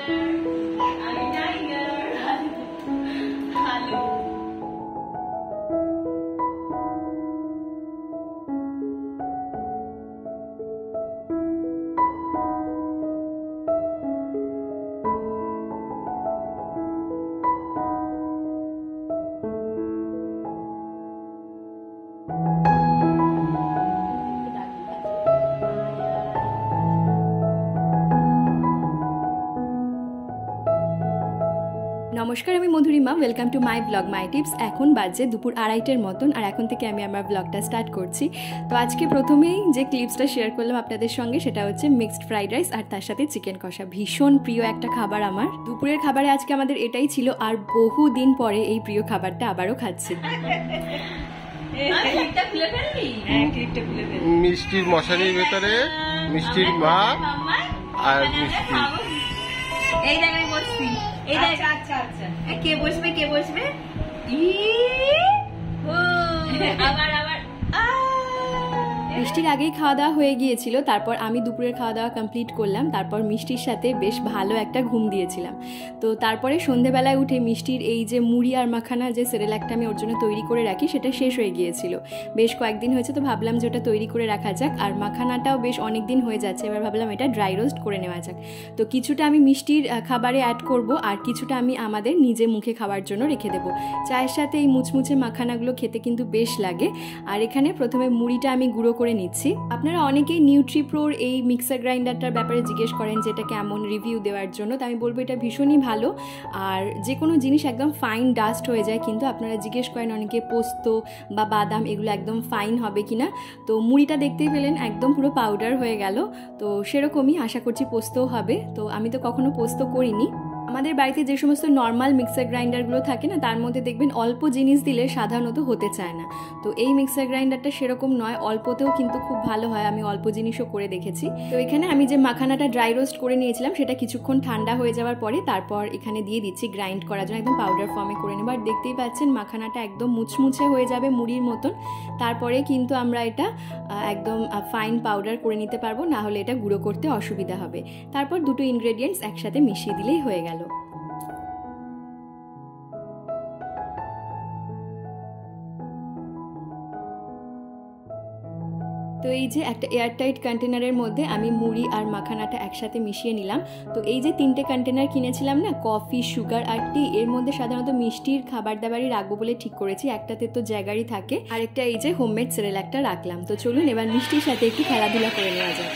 নমস্কার, আমি Madhurima. Welcome to my blog my tips. এখন বাজে দুপুর 2:30টার মতন, আর এখন থেকে আমি আমার ব্লগটা স্টার্ট করছি। তো আজকে প্রথমেই যে ক্লিপসটা শেয়ার করলাম আপনাদের সঙ্গে সেটা হচ্ছে মিক্সড ফ্রাইড রাইস আর তার সাথে চিকেন কষা। ভীষণ প্রিয় একটা খাবার আমার। দুপুরের খাবারে আজকে আমাদের এটাই ছিল, আর বহু দিন পরে এই প্রিয় খাবারটা আবারও খাচ্ছি। মিষ্টির মশারির ভেতরে মিষ্টির মা আর মিষ্টি। এই জায়গায় বসছি। এই জায়গায় আচ্ছা আচ্ছা কে বসবে কে বসবে? আবার আবার মিষ্টির আগেই খাওয়া দাওয়া হয়ে গিয়েছিল, তারপর আমি দুপুরের খাওয়া দাওয়া কমপ্লিট করলাম। তারপর মিষ্টির সাথে বেশ ভালো একটা ঘুম দিয়েছিলাম। তো তারপরে সন্ধেবেলায় উঠে মিষ্টির এই যে মুড়ি আর মাখানা যে সেরেলাকটা আমি ওর জন্য তৈরি করে রাখি সেটা শেষ হয়ে গিয়েছিল। বেশ কয়েকদিন হয়েছে, তো ভাবলাম যে ওটা তৈরি করে রাখা যাক। আর মাখানাটাও বেশ অনেক দিন হয়ে যাচ্ছে, এবার ভাবলাম এটা ড্রাই রোস্ট করে নেওয়া যাক। তো কিছুটা আমি মিষ্টির খাবারে অ্যাড করব, আর কিছুটা আমি আমাদের নিজে মুখে খাওয়ার জন্য রেখে দেবো। চায়ের সাথে এই মুচমুচে মাখানাগুলো খেতে কিন্তু বেশ লাগে। আর এখানে প্রথমে মুড়িটা আমি গুঁড়ো করে নিচ্ছি। আপনারা অনেকেই নিউট্রিপ্রোর এই মিক্সার গ্রাইন্ডারটার ব্যাপারে জিজ্ঞেস করেন যে এটা কেমন, রিভিউ দেওয়ার জন্য। তো আমি বলবো এটা ভীষণই ভালো, আর যে কোনো জিনিস একদম ফাইন ডাস্ট হয়ে যায়। কিন্তু আপনারা জিজ্ঞেস করেন অনেকে পোস্ত বা বাদাম এগুলো একদম ফাইন হবে কিনা। তো মুড়িটা দেখতেই পেলেন একদম পুরো পাউডার হয়ে গেল। তো সেরকমই আশা করছি পোস্তও হবে। তো আমি তো কখনো পোস্ত করিনি। আমাদের বাড়িতে যে সমস্ত নর্মাল মিক্সার গ্রাইন্ডারগুলো থাকে না, তার মধ্যে দেখবেন অল্প জিনিস দিলে সাধারণত হতে চায় না। তো এই মিক্সার গ্রাইন্ডারটা সেরকম নয়, অল্পতেও কিন্তু খুব ভালো হয়। আমি অল্প জিনিসও করে দেখেছি। তো এখানে আমি যে মাখানাটা ড্রাই রোস্ট করে নিয়েছিলাম সেটা কিছুক্ষণ ঠান্ডা হয়ে যাওয়ার পরে তারপর এখানে দিয়ে দিচ্ছি গ্রাইন্ড করার জন্য, একদম পাউডার ফর্মে করে নেব। আর দেখতেই পাচ্ছেন মাখানাটা একদম মুচমুচে হয়ে যাবে মুড়ির মতন। তারপরে কিন্তু আমরা এটা একদম ফাইন পাউডার করে নিতে পারবো, না হলে এটা গুঁড়ো করতে অসুবিধা হবে। তারপর দুটো ইনগ্রেডিয়েন্টস একসাথে মিশিয়ে দিলেই হয়ে গেল। তো এই যে একটা এয়ারটাইট কন্টেনারের মধ্যে আমি মুড়ি আর মাখানাটা একসাথে মিশিয়ে নিলাম। তো এই যে 3টে কন্টেনার কিনেছিলাম না, কফি, সুগার আর টি, এর মধ্যে সাধারণত মিষ্টির খাবার দাবারই রাখবো বলে ঠিক করেছি। একটাতে তো জ্যাগারি থাকে, আর একটা এই যে হোমমেড সেরেলাকটা রাখলাম। তো চলুন এবার মিষ্টির সাথে একটু খেলাধুলা করে নেওয়া যায়।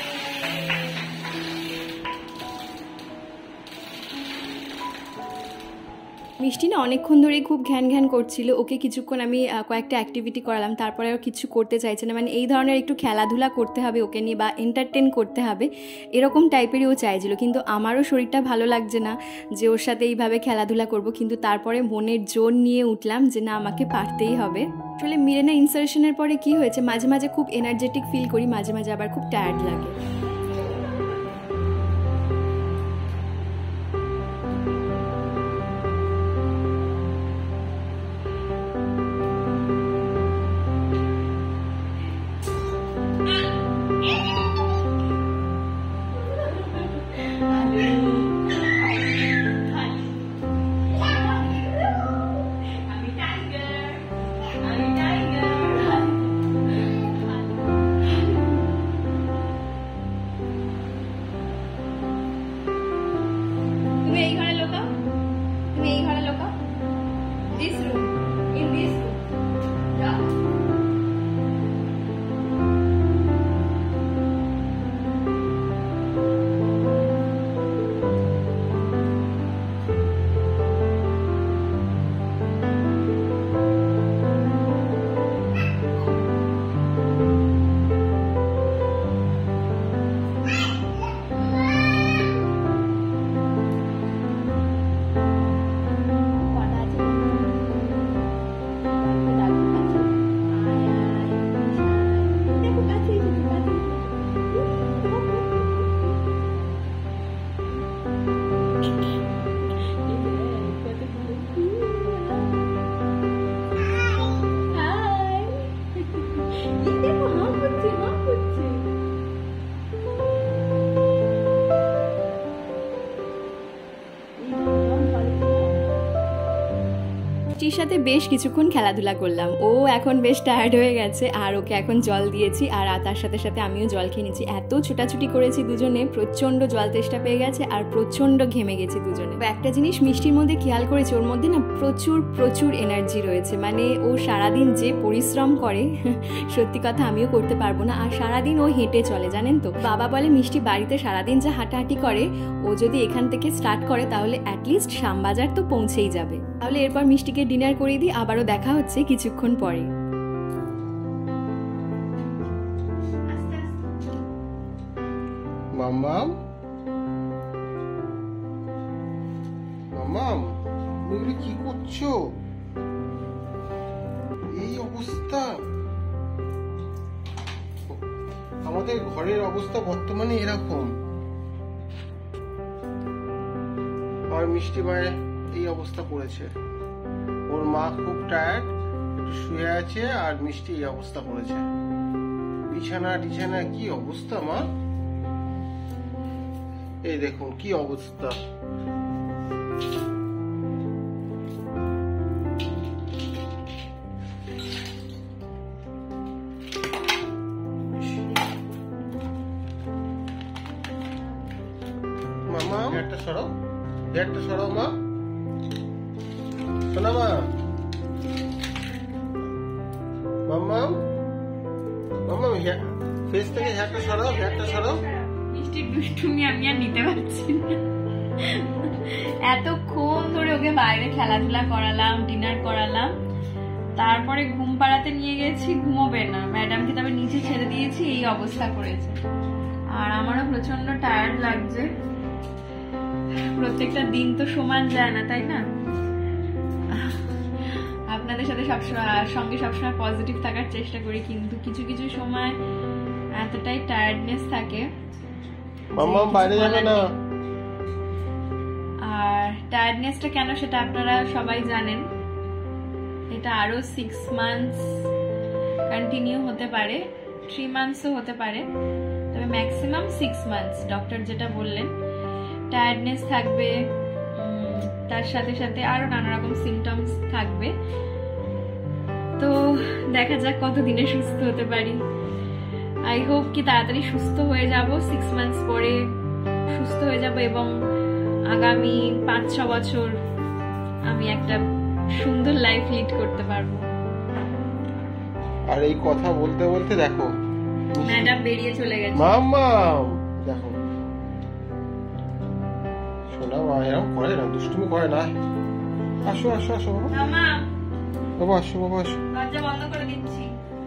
মিষ্টি না অনেকক্ষণ ধরেই খুব ঘ্যান ঘ্যান করছিল। ওকে কিছুক্ষণ আমি কয়েকটা অ্যাক্টিভিটি করালাম, তারপরে আর কিছু করতে চাইছে না। মানে এই ধরনের একটু খেলাধুলা করতে হবে ওকে নিয়ে, বা এন্টারটেন করতে হবে, এরকম টাইপেরই ও চাইছিল। কিন্তু আমারও শরীরটা ভালো লাগছে না যে ওর সাথে এইভাবে খেলাধুলা করব। কিন্তু তারপরে মনের জোর নিয়ে উঠলাম যে না, আমাকে পারতেই হবে। আসলে মিরেনা ইনসারেশনের পরে কি হয়েছে, মাঝে মাঝে খুব এনার্জেটিক ফিল করি, মাঝে মাঝে আবার খুব টায়ার্ড লাগে। মিষ্টির সাথে বেশ কিছুক্ষণ খেলাধুলা করলাম। ও এখন বেশ টায়ার্ড হয়ে গেছে আর ওকে এখন জল দিয়েছি আর তার সাথে সাথে আমিও জল খেয়ে নিচ্ছি। এত ছোটাছুটি করেছি দুজনে, প্রচণ্ড জল তেষ্টা পেয়ে গেছে আর প্রচণ্ড ঘেমে গেছি দুজনে। একটা জিনিস মিষ্টির মধ্যে খেয়াল করেছি, ওর মধ্যে না প্রচুর প্রচুর এনার্জি রয়েছে। মানে ও সারাদিন যে পরিশ্রম করে সত্যি কথা আমিও করতে পারবো না। আর সারাদিন ও হেঁটে চলে, জানেন তো। বাবা বলে মিষ্টি বাড়িতে সারাদিন যা হাঁটাহাঁটি করে, ও যদি এখান থেকে স্টার্ট করে তাহলে অ্যাটলিস্ট শ্যামবাজার তো পৌঁছেই যাবে। তাহলে এরপর মিষ্টিকে ডিনার করিয়ে দিই, আবারও দেখা হচ্ছে কিছুক্ষণ পরে। মাম্মাম, মাম্মাম, তুমি কি করছো? এই অবস্থা, আমাদের ঘরের অবস্থা বর্তমানে এরকম। আর মিষ্টি মায়ের এই অবস্থা করেছে। ওর মা খুব টায়ার্ড, একটু শুয়ে আছে, আর মিষ্টি এই অবস্থা করেছে। বিছানা টিছানা কি অবস্থা মা, এই দেখুন কি অবস্থা। মামা হেডটা সরাও, হেডটা সরাও মা, শোনা মা। মাম্মা, মাম্মা ফেস থেকে হেডটা সরাও, হেডটা সরাও। মিষ্টির দুষ্টুমি আমি আর নিতে পারছি না। এতক্ষণ ধরে ওকে বাইরে খেলাধুলা করালাম, ডিনার করালাম, তারপরে ঘুম পাড়াতে নিয়ে গেছি, ঘুমোবে না। ম্যাডামকে তবে নিচে ছেড়ে দিয়েছি, এই অবস্থা করেছে। আর আমারও প্রচন্ড টায়ার্ড লাগছে। প্রত্যেকটা দিন তো সমান যায় না, তাই না? আপনাদের সাথে সঙ্গে সবসময় পজিটিভ থাকার চেষ্টা করি, কিন্তু কিছু কিছু সময় এতটাই টায়ার্ডনেস থাকে। মাম্মা বাইরে যাবে না। আর টায়ার্ডনেসটা কেন সেটা আপনারা সবাই জানেন। এটা আরো 6 মান্থস কন্টিনিউ হতে পারে, 3 মান্থসও হতে পারে, তবে ম্যাক্সিমাম 6 মান্থস ডক্টর যেটা বললেন। টায়ার্ডনেস থাকবে, তার সাথে সাথে আরো নানা রকম সিমটমস থাকবে। তো দেখা যাক কতদিনে সুস্থ হতে পারি। আই হোপ কি তাড়াতাড়ি সুস্থ হয়ে যাব, 6 মান্থস পরে সুস্থ হয়ে যাব এবং আগামী 5-6 বছর আমি একটা সুন্দর লাইফ লিড করতে পারবো। আর এই কথা বলতে বলতে দেখো ম্যাডাম বেরিয়ে চলে গেছে। মাম্মা দেখো, শোনা মা এরকম করে না, দুষ্টুমি করে না। আসো আসো আসো বাবা, মামা বাবা আসো, বাবা আসো। দরজা বন্ধ করে দিচ্ছি।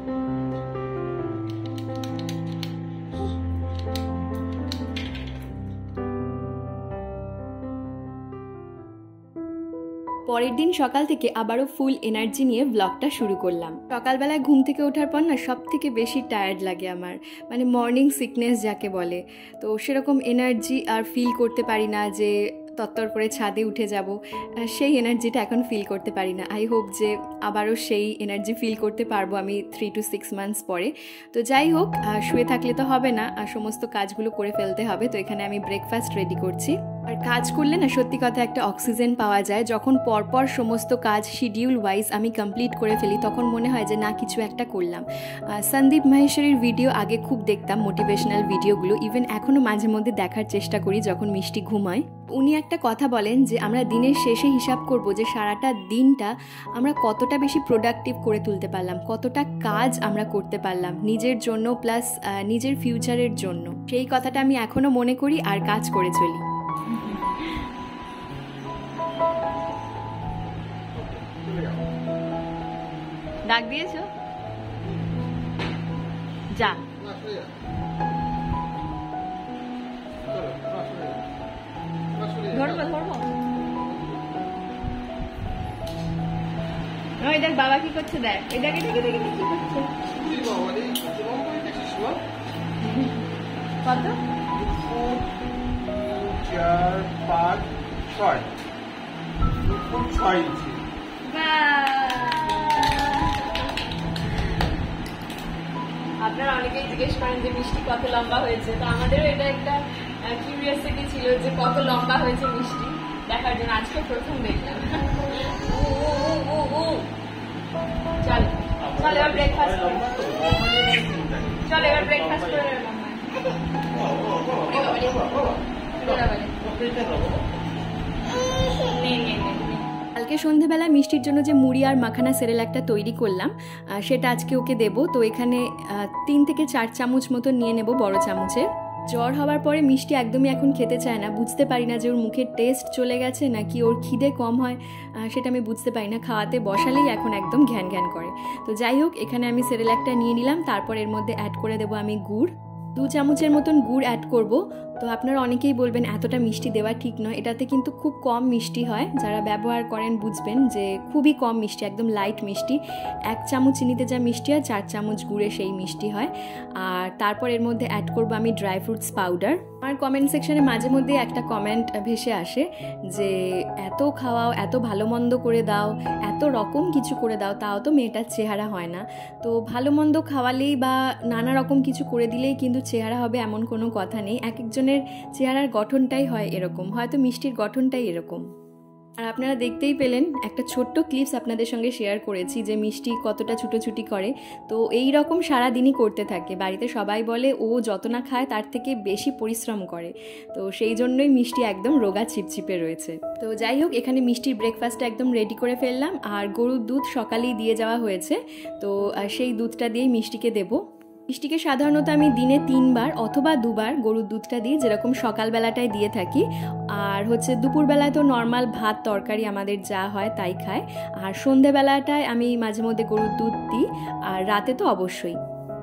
পরের দিন সকাল থেকে আবারও ফুল এনার্জি নিয়ে ব্লগটা শুরু করলাম। সকালবেলায় ঘুম থেকে ওঠার পর না সব থেকে বেশি টায়ার্ড লাগে আমার, মানে মর্নিং সিকনেস যাকে বলে। তো সেরকম এনার্জি আর ফিল করতে পারি না যে তত্তর করে ছাদে উঠে যাব, সেই এনার্জিটা এখন ফিল করতে পারি না। আই হোপ যে আবারও সেই এনার্জি ফিল করতে পারবো আমি 3 to 6 মান্থস পরে। তো যাই হোক, শুয়ে থাকলে তো হবে না, সমস্ত কাজগুলো করে ফেলতে হবে। তো এখানে আমি ব্রেকফাস্ট রেডি করছি। আর কাজ করলে না সত্যি কথা একটা অক্সিজেন পাওয়া যায়। যখন পরপর সমস্ত কাজ শিডিউল ওয়াইজ আমি কমপ্লিট করে ফেলি, তখন মনে হয় যে না কিছু একটা করলাম। সন্দীপ মাহেশ্বরীর ভিডিও আগে খুব দেখতাম, মোটিভেশনাল ভিডিওগুলো, ইভেন এখনও মাঝে মধ্যে দেখার চেষ্টা করি যখন মিষ্টি ঘুমায়। উনি একটা কথা বলেন যে আমরা দিনের শেষে হিসাব করব যে সারাটা দিনটা আমরা কতটা বেশি প্রোডাক্টিভ করে তুলতে পারলাম, কতটা কাজ আমরা করতে পারলাম নিজের জন্য প্লাস নিজের ফিউচারের জন্য। সেই কথাটা আমি এখনও মনে করি আর কাজ করে চলি। ডাক দিয়েছো? যা। ধরবো ধরবো। ওই দেখ বাবা কি করছে, দেখ এই দেখে দেখে দেখে কি করছে। কত? 4, 5, 6 ইঞ্চি। আপনারা অনেকেই জিজ্ঞেস করেন যে মিষ্টি কত লম্বা হয়েছে, তো আমাদেরও এটা একটা কিউরিয়াসিটি ছিল যে কত লম্বা হয়েছে মিষ্টি দেখার জন্য। আজকে প্রথম দেখলাম। চল চল এবার ব্রেকফাস্ট করে চল এবার ব্রেকফাস্ট করে নেবে কালকে সন্ধেবেলা মিষ্টির জন্য যে মুড়ি আর মাখানা সেরেলাকটা তৈরি করলাম সেটা আজকে ওকে দেব। তো এখানে 3 থেকে 4 চামচ মতো নিয়ে নেব বড় চামচের। জ্বর হওয়ার পরে মিষ্টি একদমই এখন খেতে চায় না, বুঝতে পারি না যে ওর মুখের টেস্ট চলে গেছে নাকি ওর খিদে কম হয়, সেটা আমি বুঝতে পারি না। খাওয়াতে বসালেই এখন একদম ঘ্যান ঘ্যান করে। তো যাই হোক, এখানে আমি সেরেলাকটা নিয়ে নিলাম। তারপর এর মধ্যে অ্যাড করে দেবো আমি গুড়, 2 চামচের মতন গুড় অ্যাড করব। তো আপনারা অনেকেই বলবেন এতটা মিষ্টি দেওয়া ঠিক নয়, এটাতে কিন্তু খুব কম মিষ্টি হয়। যারা ব্যবহার করেন বুঝবেন যে খুবই কম মিষ্টি, একদম লাইট মিষ্টি। 1 চামচ চিনিতে যা মিষ্টি হয় 4 চামচ গুড়ে সেই মিষ্টি হয়। আর তারপর এর মধ্যে অ্যাড করব আমি ড্রাই ফ্রুটস পাউডার। আমার কমেন্ট সেকশনে মাঝে মধ্যে একটা কমেন্ট ভেসে আসে যে এত খাওয়াও, এত ভালো মন্দ করে দাও, এত রকম কিছু করে দাও, তাও তো মেয়েটার চেহারা হয় না। তো ভালো মন্দ খাওয়ালেই বা নানা রকম কিছু করে দিলেই কিন্তু চেহারা হবে এমন কোনো কথা নেই। এক একজনের চেহারার গঠনটাই হয় এরকম, হয়তো মিষ্টির গঠনটাই এরকম। আর আপনারা দেখতেই পেলেন একটা ছোট্ট ক্লিপস আপনাদের সঙ্গে শেয়ার করেছি যে মিষ্টি কতটা ছুটোছুটি করে। তো এই রকম সারাদিনই করতে থাকে। বাড়িতে সবাই বলে ও যত না খায় তার থেকে বেশি পরিশ্রম করে, তো সেই জন্যই মিষ্টি একদম রোগা ছিপছিপে রয়েছে। তো যাই হোক, এখানে মিষ্টির ব্রেকফাস্টটা একদম রেডি করে ফেললাম। আর গরুর দুধ সকালেই দিয়ে যাওয়া হয়েছে, তো সেই দুধটা দিয়েই মিষ্টিকে দেবো। মিষ্টিকে সাধারণত আমি দিনে 3 বার অথবা 2 বার গরুর দুধটা দিই, যেরকম সকালবেলাটায় দিয়ে থাকি। আর দুপুরবেলায় তো নর্মাল ভাত তরকারি আমাদের যা হয় তাই খায়। আর সন্ধেবেলাটায় আমি মাঝে মধ্যে গরুর দুধ দিই, আর রাতে তো অবশ্যই।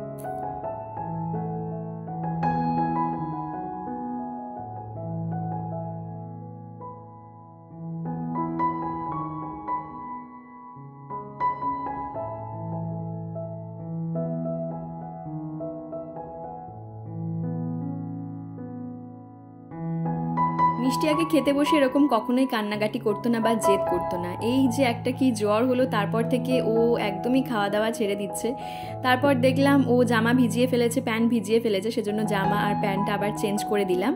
মিষ্টি আগে খেতে বসে এরকম কখনোই কান্নাকাটি করতো না বা জেদ করতো না। এই যে একটা কি জ্বর হলো তারপর থেকে ও একদমই খাওয়া দাওয়া ছেড়ে দিচ্ছে। তারপর দেখলাম ও জামা ভিজিয়ে ফেলেছে, প্যান্ট ভিজিয়ে ফেলেছে, সেজন্য জামা আর প্যান্টটা আবার চেঞ্জ করে দিলাম।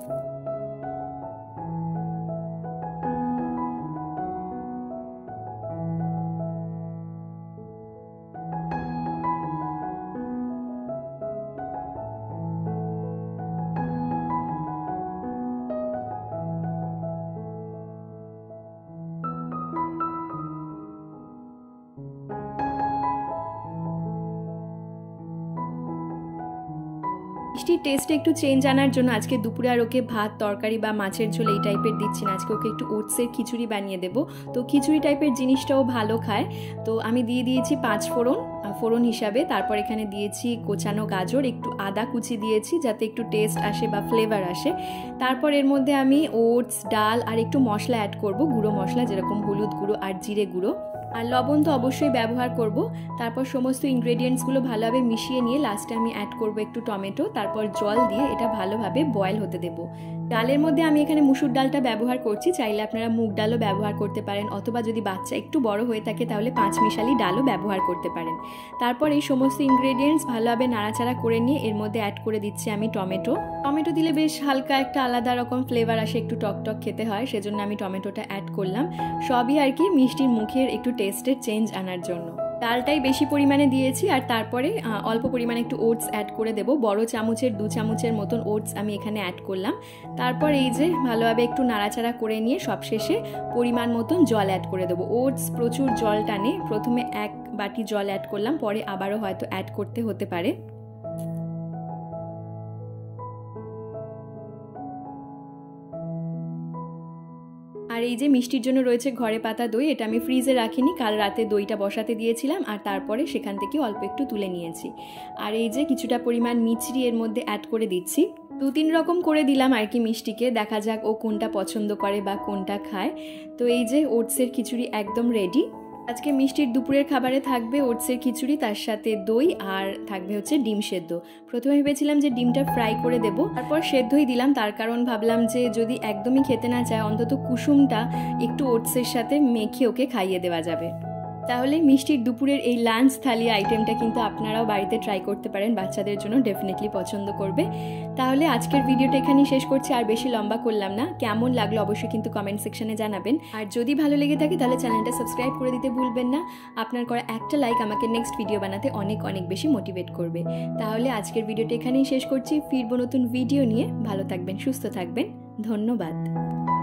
মিষ্টির টেস্টে একটু চেঞ্জ আনার জন্য আজকে দুপুরে আর ওকে ভাত তরকারি বা মাছের ঝোল এই টাইপের দিচ্ছি না, আজকে ওকে একটু ওটসের খিচুড়ি বানিয়ে দেবো। তো খিচুড়ি টাইপের জিনিসটাও ভালো খায়। তো আমি দিয়ে দিয়েছি 5 ফোড়ন হিসাবে। তারপর এখানে দিয়েছি কোচানো গাজর, একটু আদা কুচি দিয়েছি যাতে একটু টেস্ট আসে বা ফ্লেভার আসে। তারপর এর মধ্যে আমি ওটস, ডাল আর একটু মশলা অ্যাড করব, গুঁড়ো মশলা, যেরকম হলুদ গুঁড়ো আর জিরে গুঁড়ো, আর লবণ তো অবশ্যই ব্যবহার করব। তারপর সমস্ত ইনগ্রেডিয়েন্টসগুলো ভালোভাবে মিশিয়ে নিয়ে লাস্টে আমি অ্যাড করব একটু টমেটো, তারপর জল দিয়ে এটা ভালোভাবে বয়েল হতে দেব। ডালের মধ্যে আমি এখানে মুসুর ডালটা ব্যবহার করছি, চাইলে আপনারা মুগ ডালও ব্যবহার করতে পারেন, অথবা যদি বাচ্চা একটু বড় হয়ে থাকে তাহলে 5 মিশালি ডালও ব্যবহার করতে পারেন। তারপর এই সমস্ত ইনগ্রেডিয়েন্টস ভালোভাবে নাড়াচাড়া করে নিয়ে এর মধ্যে অ্যাড করে দিচ্ছি আমি টমেটো দিলে বেশ হালকা একটা আলাদা রকম ফ্লেভার আসে, একটু টকটক খেতে হয়, সেজন্য আমি টমেটোটা অ্যাড করলাম। সবই আর কি মিষ্টির মুখের একটু টেস্টের চেঞ্জ আনার জন্য। ডালটাই বেশি পরিমাণে দিয়েছি, আর তারপরে অল্প পরিমাণে একটু ওটস অ্যাড করে দেবো। বড় চামচের 2 চামচের মতন ওটস আমি এখানে অ্যাড করলাম। তারপর এই যে ভালোভাবে একটু নাড়াচাড়া করে নিয়ে সবশেষে পরিমাণ মতন জল অ্যাড করে দেবো। ওটস প্রচুর জল টানে, প্রথমে 1 বাটি জল অ্যাড করলাম, পরে আবারও হয়তো অ্যাড করতে হতে পারে। আর এই যে মিষ্টির জন্য রয়েছে ঘরে পাতা দই, এটা আমি ফ্রিজে রাখিনি, কাল রাতে দইটা বসাতে দিয়েছিলাম আর তারপরে সেখান থেকে অল্প একটু তুলে নিয়েছি। আর এই যে কিছুটা পরিমাণ মিছরি এর মধ্যে অ্যাড করে দিচ্ছি। 2-3 রকম করে দিলাম আর কি মিষ্টিকে, দেখা যাক ও কোনটা পছন্দ করে বা কোনটা খায়। তো এই যে ওটসের খিচুড়ি একদম রেডি। আজকে মিষ্টির দুপুরের খাবারে থাকবে ওটসের খিচুড়ি, তার সাথে দই, আর থাকবে ডিম সেদ্ধ। প্রথমে ভেবেছিলাম যে ডিমটা ফ্রাই করে দেব, তারপর সেদ্ধই দিলাম, তার কারণ ভাবলাম যে যদি একদমই খেতে না চায় অন্তত কুসুমটা একটু ওটসের সাথে মেখে ওকে খাইয়ে দেওয়া যাবে। তাহলে মিষ্টির দুপুরের এই লাঞ্চ থালি আইটেমটা কিন্তু আপনারাও বাড়িতে ট্রাই করতে পারেন, বাচ্চাদের জন্য ডেফিনেটলি পছন্দ করবে। তাহলে আজকের ভিডিওটা এখানেই শেষ করছি, আর বেশি লম্বা করলাম না। কেমন লাগলো অবশ্যই কিন্তু কমেন্ট সেকশনে জানাবেন, আর যদি ভালো লেগে থাকে তাহলে চ্যানেলটা সাবস্ক্রাইব করে দিতে ভুলবেন না। আপনার করা একটা লাইক আমাকে নেক্সট ভিডিও বানাতে অনেক অনেক বেশি মোটিভেট করবে। তাহলে আজকের ভিডিওটা এখানেই শেষ করছি, ফিরবো নতুন ভিডিও নিয়ে। ভালো থাকবেন, সুস্থ থাকবেন, ধন্যবাদ।